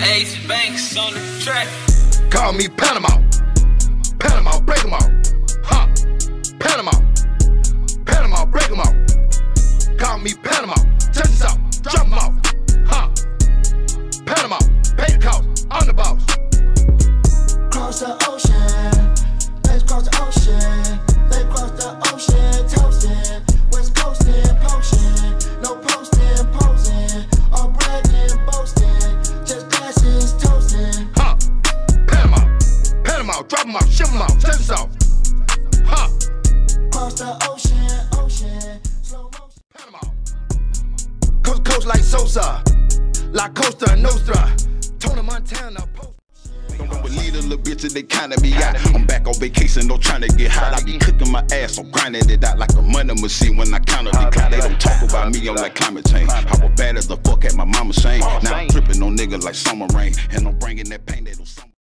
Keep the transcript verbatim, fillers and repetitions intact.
Ace Banks on the track. Call me Panama. Panama, break them out. Huh. Panama. Panama, break them out. Call me Panama. Touch us out. Drop them out. Huh. Panama. Pay the cost. I'm the boss. Cross the ocean. Let's cross the ocean. Let's cross the ocean. Toasting. West coastin', potion. No posting, posing. All bragging, boasting. Just glasses, toasting. Huh. Panama. Panama. Drop them out. Ship them out. Touch us out. Huh. Cross the ocean, ocean. Slow motion. Panama. Coast to coast like Sosa. La Costa Nostra. Tony Montana. Don't believe the little bitches, they counted me out. I'm back on vacation, no trying to get hot. I be cooking my ass, I'm grinding it out like a money machine when I count up the clock. They don't talk about me on like climate change. I was bad as the fuck at my mama's shame. Now I'm tripping on niggas like summer rain, and I'm bringing that pain that don't summer.